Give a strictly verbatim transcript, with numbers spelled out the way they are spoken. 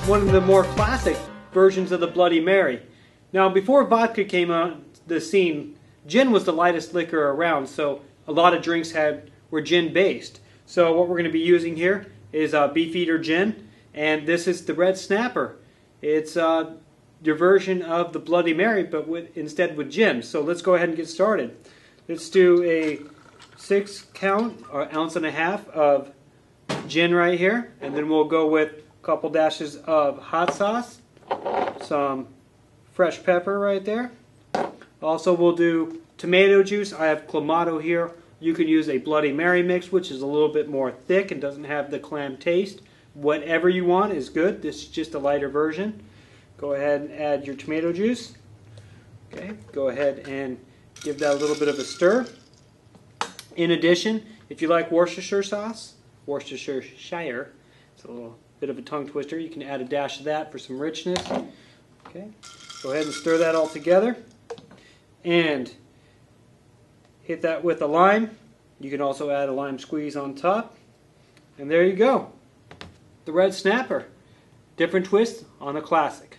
one of the more classic versions of the Bloody Mary. Now, before vodka came on the scene, gin was the lightest liquor around, so a lot of drinks had were gin based. So what we're going to be using here is uh, Beefeater gin, and this is the Red Snapper. It's uh, your version of the Bloody Mary, but with, instead with gin. So let's go ahead and get started. Let's do a six count, or ounce and a half of gin right here, and then we'll go with a couple dashes of hot sauce, some fresh pepper right there. Also, we'll do tomato juice. I have Clamato here. You can use a Bloody Mary mix, which is a little bit more thick and doesn't have the clam taste. Whatever you want is good. This is just a lighter version. Go ahead and add your tomato juice. Okay, go ahead and give that a little bit of a stir. In addition, if you like Worcestershire sauce, Worcestershire, it's a little bit of a tongue twister, you can add a dash of that for some richness. Okay, go ahead and stir that all together. And hit that with a lime. You can also add a lime squeeze on top. And there you go. The Red Snapper. Different twist on a classic.